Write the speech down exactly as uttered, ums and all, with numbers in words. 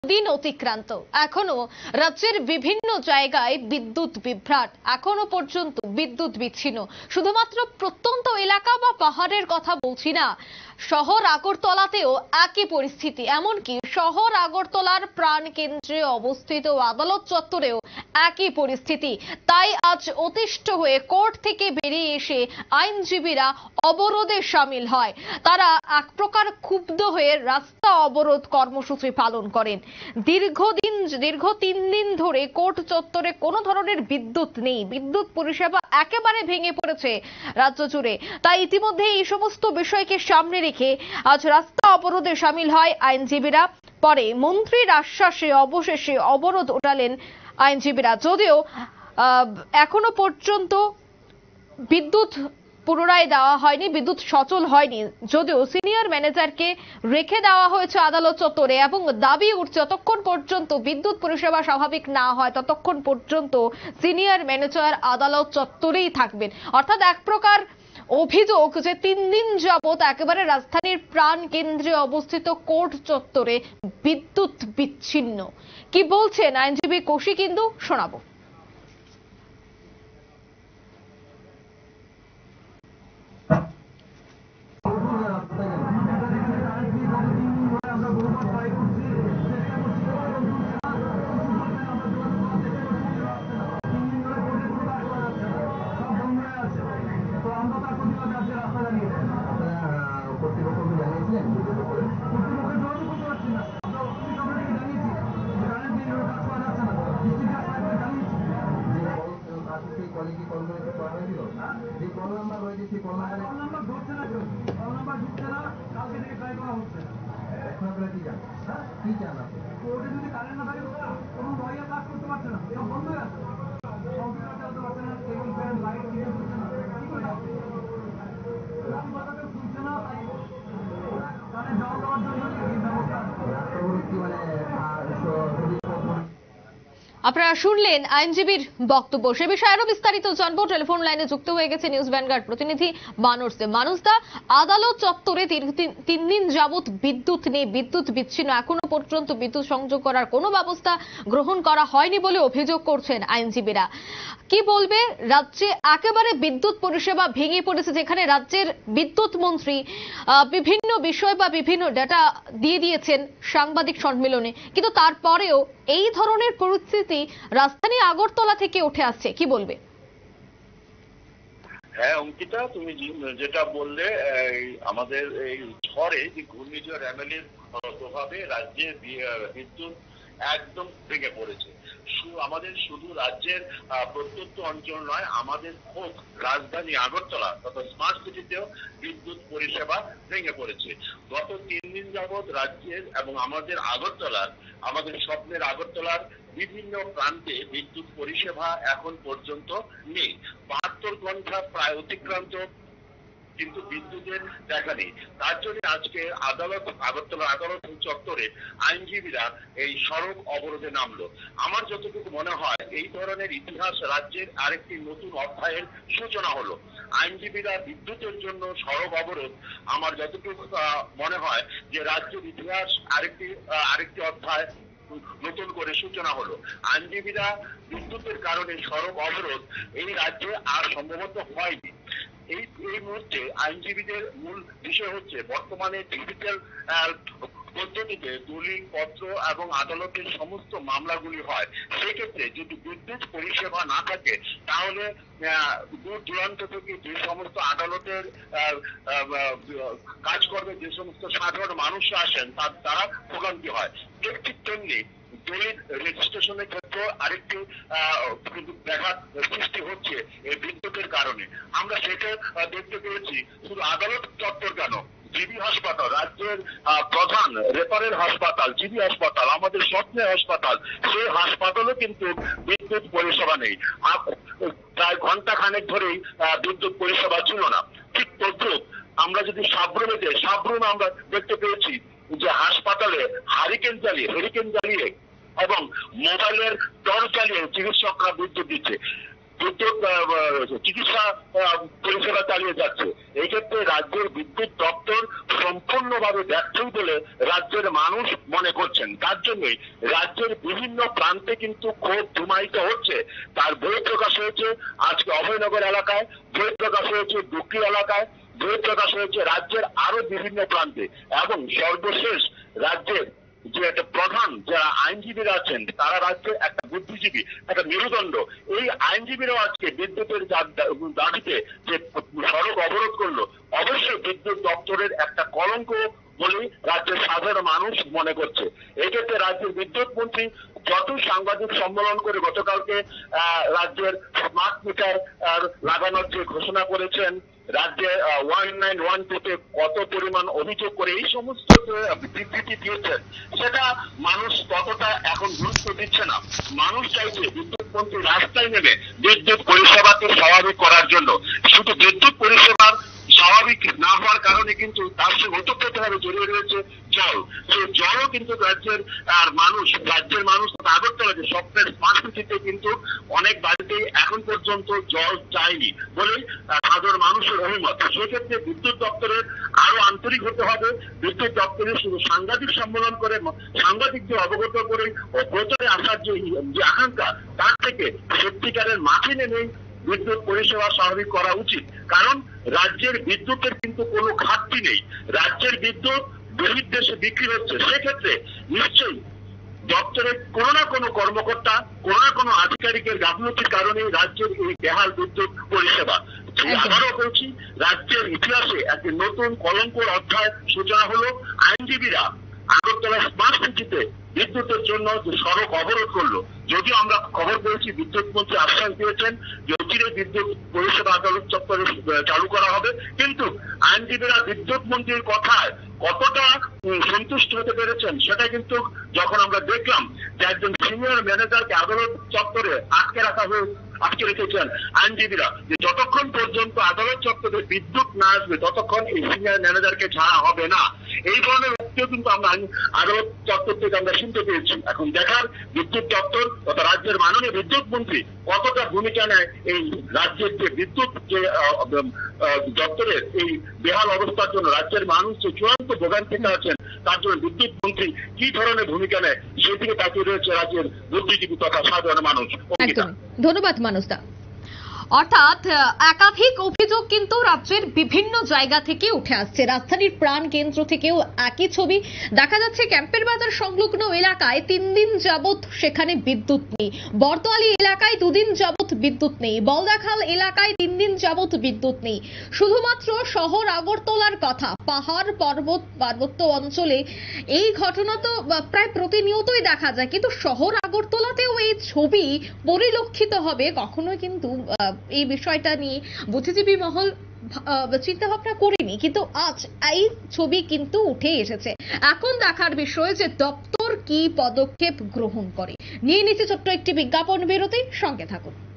দিন অতিক্রান্ত এখনো রাজ্যের বিভিন্ন জায়গায় বিদ্যুৎ বিভ্রাট, এখনো পর্যন্ত বিদ্যুৎ বিচ্ছিন্ন। শুধুমাত্র প্রত্যন্ত এলাকা বা পাহাড়ের কথা বলছি না, শহর আগরতলাতেও একই পরিস্থিতি। এমনকি শহর আগরতলার প্রাণ কেন্দ্রে অবস্থিত আদালত চত্বরেও একই পরিস্থিতি। তাই আজ অতিষ্ঠ হয়ে কোর্ট থেকে বেরিয়ে এসে আইনজীবীরা অবরোধে সামিল হয়। তারা এক প্রকার ক্ষুব্ধ হয়ে রাস্তা অবরোধ কর্মসূচি পালন করেন। দীর্ঘদিন দীর্ঘ তিন দিন ধরে কোর্ট চত্বরে কোনো ধরনের বিদ্যুৎ নেই, বিদ্যুৎ পরিষেবা একেবারে ভেঙে পড়েছে রাজ্য জুড়ে। তাই ইতিমধ্যে এই সমস্ত বিষয়কে সামনে রেখে আজ রাস্তা অবরোধে সামিল হয় আইনজীবীরা। পরে মন্ত্রীর আশ্বাসে অবশেষে অবরোধ ওঠালেন আইনজীবীরা। যদিও এখনো পর্যন্ত বিদ্যুৎ পুনরায় দেওয়া হয়নি, বিদ্যুৎ সচল হয়নি, যদিও সিনিয়র ম্যানেজারকে রেখে দেওয়া হয়েছে আদালত চত্বরে এবং দাবি উঠছে যতক্ষণ পর্যন্ত বিদ্যুৎ পরিষেবা স্বাভাবিক না হয় ততক্ষণ পর্যন্ত সিনিয়র ম্যানেজার আদালত চত্বরেই থাকবেন। অর্থাৎ এক প্রকার অভিযোগ যে তিন দিন যাবত একেবারে রাজধানীর প্রাণ কেন্দ্রে অবস্থিত কোর্ট চত্বরে বিদ্যুৎ বিচ্ছিন্ন। কি বলছেন আইনজীবী কৌশিক ইন্দু, শোনাবো। আপনারা শুনলেন আইনজীবীর বক্তব্য। সে বিষয়ে আরো বিস্তারিত জানবো। টেলিফোন লাইনে যুক্ত হয়ে গেছে নিউজ ভ্যানগার্ড প্রতিনিধি মানুষ দে। মানুষ দা, আদালত চত্বরে তিন দিন যাবত বিদ্যুৎ নেই, বিদ্যুৎ বিচ্ছিন্ন, এখনো পর্যন্ত বিদ্যুৎ সংযোগ করার কোনো ব্যবস্থা গ্রহণ করা হয়নি বলে অভিযোগ করছেন আইনজীবীরা। কি বলবে, রাজ্যে একেবারে বিদ্যুৎ পরিষেবা ভেঙে পড়েছে, যেখানে রাজ্যের বিদ্যুৎ মন্ত্রী বিভিন্ন বিষয় বা বিভিন্ন ডেটা দিয়ে দিয়েছেন সাংবাদিক সম্মেলনে, কিন্তু তারপরেও এই ধরনের পরিস্থিতি রাজধানী আগরতলা থেকে উঠে আসছে। কি বলবে? হ্যাঁ অঙ্কিতা, তুমি যেটা বললে, আমাদের এই ঝড়ে যে ঘূর্ণিঝড় এমএলএর প্রভাবে রাজ্যে বিদ্যুৎ একদম ভেঙে পড়েছে। আমাদের শুধু রাজ্যের প্রত্যন্ত অঞ্চল নয়, আমাদের খোদ রাজধানী আগরতলা তথা স্মার্ট সিটিতেও বিদ্যুৎ পরিষেবা ভেঙে পড়েছে। গত তিন দিন যাবৎ রাজ্যের এবং আমাদের আগরতলার, আমাদের স্বপ্নের আগরতলার বিভিন্ন প্রান্তে বিদ্যুৎ পরিষেবা এখন পর্যন্ত নেই। বাহাত্তর ঘন্টা প্রায় অতিক্রান্ত, কিন্তু বিদ্যুতের দেখা নেই। তার জন্য আজকে আদালত আগরতলা আদালত চত্বরে আইনজীবীরা এই সড়ক অবরোধে নামলো। আমার যতটুকু মনে হয় এই ধরনের ইতিহাস রাজ্যের আরেকটি নতুন অধ্যায়ের সূচনা হলো। আইনজীবীরা বিদ্যুতের জন্য সড়ক অবরোধ, আমার যতটুকু মনে হয় যে রাজ্যের ইতিহাস আরেকটি আরেকটি অধ্যায় নতুন করে সূচনা হলো। আইনজীবীরা বিদ্যুতের কারণে সড়ক অবরোধ এই রাজ্যে আর সম্ভবত হয়নি। এই এই মুহূর্তে আইনজীবীদের মূল বিষয় হচ্ছে বর্তমানে ডিজিটাল পদ্ধতিতে দলিল পত্র এবং আদালতের সমস্ত মামলাগুলি হয়। সেক্ষেত্রে যদি বিদ্যুৎ পরিষেবা না থাকে তাহলে দূর দূরান্ত থেকে যে সমস্ত আদালতের কাজকর্মে যে সমস্ত সাধারণ মানুষ আসেন তারা ভোগান্তি হয়। ঠিক তেমনি দলিল রেজিস্ট্রেশনের ক্ষেত্রে আরেকটি ব্যাঘাত সৃষ্টি হচ্ছে এই বিদ্যুতের কারণে। আমরা সেটা দেখতে পেয়েছি। শুধু আদালত চত্বর কেন, জিবি হাসপাতাল, রাজ্যের প্রধান রেফারেল হাসপাতাল জিবি হাসপাতাল, আমাদের স্বপ্নের হাসপাতাল, সেই হাসপাতালও কিন্তু বিদ্যুৎ পরিষেবা নেই। প্রায় ঘন্টা খানেক ধরেই বিদ্যুৎ পরিষেবা ছিল না। ঠিক তদ্রুপ আমরা যদি সাবরুমে যাই, সাবরুমে আমরা দেখতে পেয়েছি যে হাসপাতালে হারিকেন জ্বালিয়ে হেরিকেন জ্বালিয়ে এবং মোবাইলের টর্চ জ্বালিয়ে চিকিৎসকরা বিদ্যুৎ দিচ্ছে। বিদ্যুৎ চিকিৎসা পরিষেবা চালিয়ে যাচ্ছে। এই ক্ষেত্রে রাজ্যের বিদ্যুৎ দপ্তর সম্পূর্ণভাবে ব্যর্থই বলে রাজ্যের মানুষ মনে করছেন। তার জন্যই রাজ্যের বিভিন্ন প্রান্তে কিন্তু ক্ষোভ ধুমায়িত হচ্ছে। তার বই প্রকাশ হয়েছে আজকে অভয়নগর এলাকায়, বই প্রকাশ হয়েছে ডুকরি এলাকায়, বই প্রকাশ হয়েছে রাজ্যের আরো বিভিন্ন প্রান্তে, এবং সর্বশেষ রাজ্যের যে একটা প্রধান যারা আইনজীবীরা আছেন তারা রাজ্যের একটা বুদ্ধিজীবী, একটা মেরুদণ্ড, এই আইনজীবীরাও আজকে বিদ্যুতের দাবিতে যে সড়ক অবরোধ করলো, অবশ্যই বিদ্যুৎ দপ্তরের একটা কলঙ্ক বলে রাজ্যের সাধারণ মানুষ মনে করছে। এক্ষেত্রে রাজ্যের বিদ্যুৎ মন্ত্রী যত সাংবাদিক সম্মেলন করে গতকালকে রাজ্যের স্মার্ট মিটার লাগানোর যে ঘোষণা করেছেন, রাজ্যে ওয়ান নাইন ওয়ান টুতে কত পরিমাণ অভিযোগ করে এই সমস্ত বিবৃতি দিয়েছেন, সেটা মানুষ ততটা এখন গুরুত্ব দিচ্ছে না। মানুষ চাইছে বিদ্যুৎ মন্ত্রী রাস্তায় নেমে বিদ্যুৎ পরিষেবাকে স্বাভাবিক করার জন্য। শুধু বিদ্যুৎ পরিষেবার স্বাভাবিক না হওয়ার কারণে কিন্তু তার সঙ্গে ওতপ্রোতভাবে জড়িয়ে রয়েছে জল। সেই জলও কিন্তু রাজ্যের আর মানুষ রাজ্যের মানুষ আগরতলা যে স্বপ্নের স্মার্ট সিটিতে কিন্তু অনেক বাড়িতেই এখন পর্যন্ত জল যায়নি বলে সাধারণ মানুষের অভিমত। সেক্ষেত্রে বিদ্যুৎ দপ্তরের আরো আন্তরিক হতে হবে। বিদ্যুৎ দপ্তরের শুধু সাংবাদিক সম্মেলন করে সাংবাদিকদের অবগত করে ও প্রচারে আসার যে আকাঙ্ক্ষা, তার থেকে সত্যিকারের মাঠে নেমেই বিদ্যুৎ পরিষেবা স্বাভাবিক করা উচিত। কারণ রাজ্যের বিদ্যুতের কিন্তু কোনো ঘাটতি নেই, রাজ্যের বিদ্যুৎ বহির্দেশে বিক্রি হচ্ছে। সেক্ষেত্রে নিশ্চয়ই দপ্তরের কোনো না কোনো কর্মকর্তা, কোনো না কোনো আধিকারিকের গাফলতির কারণে রাজ্যের এই বেহাল বিদ্যুৎ পরিষেবা। আবারও বলছি, রাজ্যের ইতিহাসে একটি নতুন কলঙ্কর অধ্যায় সূচনা হলো। আইনজীবীরা আগরতলা স্মার্ট সিটিতে বিদ্যুতের জন্য যে সড়ক অবরোধ করলো, যদিও আমরা খবর পেয়েছি বিদ্যুৎ মন্ত্রী আশ্বাস দিয়েছেন যে অচিরে বিদ্যুৎ পরিষেবা আদালত চত্বরে চালু করা হবে, কিন্তু আইনজীবীরা বিদ্যুৎ মন্ত্রীর কথায় কতটা সন্তুষ্ট হতে পেরেছেন সেটা কিন্তু যখন আমরা দেখলাম যে একজন সিনিয়র ম্যানেজারকে আদালত চত্বরে আটকে রাখা হয়ে আটকে রেখেছেন আইনজীবীরা, যে যতক্ষণ পর্যন্ত আদালত চত্বরে বিদ্যুৎ না আসবে ততক্ষণ এই সিনিয়র ম্যানেজারকে ছাড়া হবে না। এই ধরনের উক্তিও কিন্তু আমরা আদালত চত্বর থেকে আমরা শুনতে পেয়েছি। এখন দেখার বিদ্যুৎ দপ্তর তথা রাজ্যের মাননীয় বিদ্যুৎ মন্ত্রী কতটা ভূমিকা নেয় এই রাজ্যের যে বিদ্যুৎ যে দপ্তরের এই বেহাল অবস্থার জন্য রাজ্যের মানুষ যে চূড়ান্ত ভোগান্তিতে আছেন, তার জন্য বিদ্যুৎ মন্ত্রী কি ধরনের ভূমিকা নেয় সেদিকে তাকিয়ে রয়েছে রাজ্যের বুদ্ধিজীবী তথা সাধারণ মানুষ। ধন্যবাদ মানুষদা। অর্থাৎ একাধিক অভিযোগ কিন্তু রাজ্যের বিভিন্ন জায়গা থেকে উঠে আসছে। রাজধানীর প্রাণ কেন্দ্র থেকেও একই ছবি দেখা যাচ্ছে। ক্যাম্পের বাজার সংলগ্ন এলাকায় তিন দিন যাবৎ সেখানে বিদ্যুৎ নেই। বর্তোয়ালি এলাকায় দুদিন যাবৎ বিদ্যুৎ নেই। বলদাখাল এলাকায় তিন দিন যাবৎ বিদ্যুৎ নেই। শুধুমাত্র শহর আগরতলার কথা, পাহাড় পর্বত পার্বত্য অঞ্চলে এই ঘটনা তো প্রায় প্রতিনিয়তই দেখা যায়, কিন্তু শহর আগরতলাতেও এই ছবি পরিলক্ষিত হবে কখনোই কিন্তু এই বিষয়টা নিয়ে বুদ্ধিজীবী মহল চিন্তা ভাবনা করেনি, কিন্তু আজ এই ছবি কিন্তু উঠে এসেছে। এখন দেখার বিষয় যে দপ্তর কি পদক্ষেপ গ্রহণ করে। নিয়ে নিচ্ছে ছোট্ট একটি বিজ্ঞাপন বিরতি, সঙ্গে থাকুন।